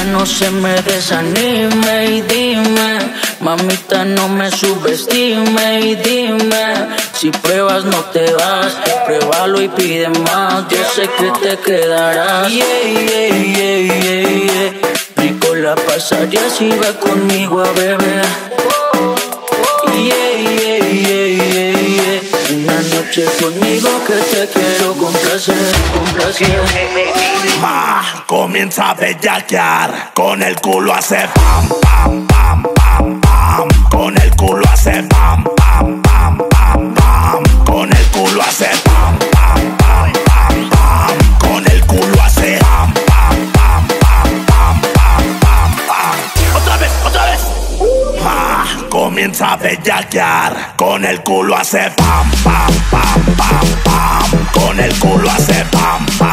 no se me desanime y dime, mamita, no me subestime y dime, si pruebas no te vas, pruébalo y pide más, yo sé que te quedarás. Rico la pasaría si va conmigo a beber. Una noche conmigo que te quiero complacer. Comienza a bellaquear, con el culo hace pam, pam, pam, pam, pam. Con el culo hace pam, pam, pam, pam, pam. Con el culo hace pam, pam, pam, pam, pam. Con el culo hace pam, pam, pam, pam, pam, pam, pam, pam. Otra vez, otra vez. Comienza a bellaquear, con el culo hace pam, pam, pam, pam, pam. Con el culo hace pam, pam.